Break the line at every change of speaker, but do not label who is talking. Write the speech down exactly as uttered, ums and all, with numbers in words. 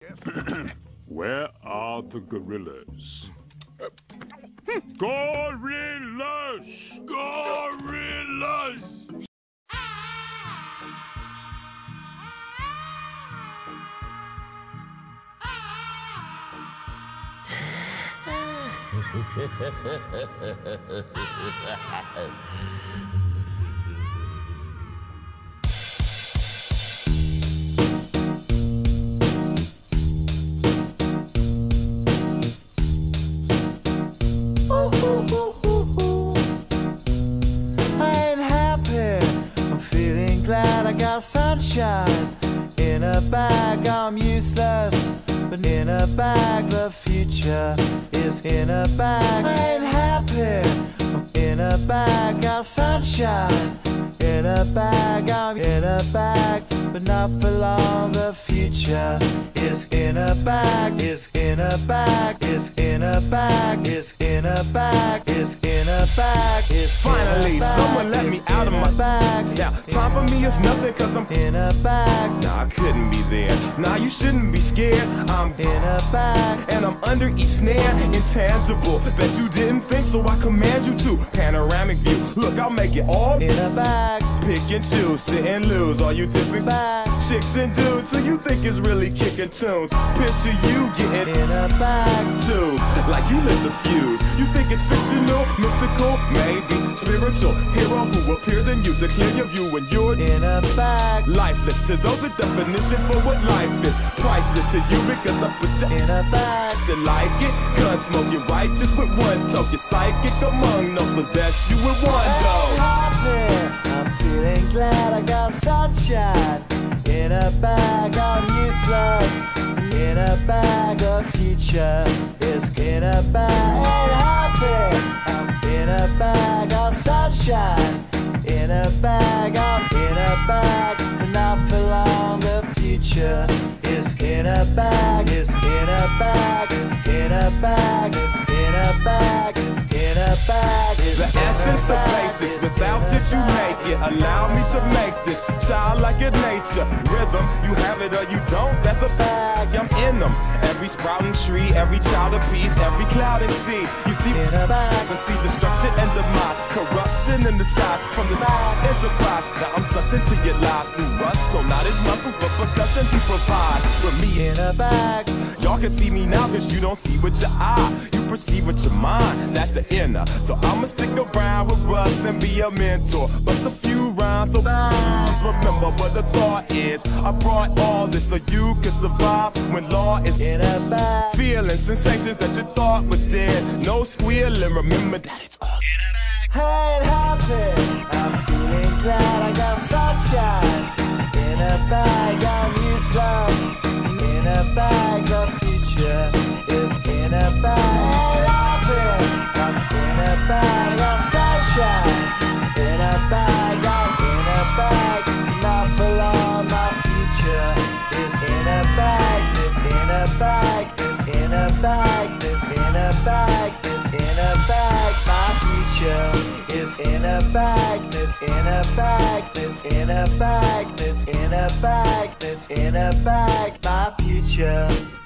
Where are the gorillas? Gorillas! Gorillas!
Sunshine in a bag, I'm useless, but in a bag the future is in a bag. I ain't happy. In a bag, got sunshine. In a bag, I'm in a bag, but not for long. The future is in a bag, is in a bag, is in a bag, is in a bag, is in a bag, is
finally someone let me out of my
bag.
Now time for me is nothing cause I'm
in a bag.
Nah, I couldn't be there. Nah, you shouldn't be scared. I'm
in a bag,
and I'm under each snare, intangible. Bet you didn't think, so I command you to. Panoramic view, look, I'll make it all
in a bag.
Pick and choose, sit and lose. All you different
bag
chicks and dudes who you think is really kicking tunes. Picture you getting
in a bag
too, like you lit the fuse. You think it's fictional, mystical, maybe spiritual hero who appears in you to clear your view when you're
in a bag.
Lifeless to those, the definition for what life is. Priceless to you because I put you
in a bag.
You like it? Gun smoke, you're righteous with one toke. You're psychic among no possess you with one go.
I'm feeling glad I got sunshine. In a bag, I'm useless. In a bag, the future is in a bag. Ain't happy. I'm in a bag of sunshine. In a bag, I'm in a bag, but not for long. The future is in a bag, is in a bag, is in a bag, is in a bag, is in a bag.
The essence, the basics, without it you make it. Allow me to make this childlike in nature. Rhythm, you have it or you don't, that's a bag, I'm in them. Every sprouting tree, every child of peace, every cloud and sea. You see
in a bag,
and see destruction and demise, corruption in the skies from the bad enterprise. Now I'm sucked into your lives through rust, so not as muscles but percussion he provide. With me
in a bag,
y'all can see me now cause you don't see with your eye, you perceive with your mind, that's the inner. So I'ma stick around with Russ and be a mentor, bust a few rhymes so remember what the thought is. I brought all this so you can survive when law is
in a bag.
Feeling sensations that you thought was dead, no squealing, remember that it's all in a bag.
I ain't happy, I'm feeling glad I got sunshine. In a bag, I'm useless. In a bag, the future is in a bag. Ain't happy, I'm in a bag of sunshine. In a bag, I'm in a bag, not for long. My future is in a bag, is in a bag, is in a bag, is in a bag, is in a bag. My future is in a bag, this in a bag, this in a bag, this in a bag, this in a bag. My future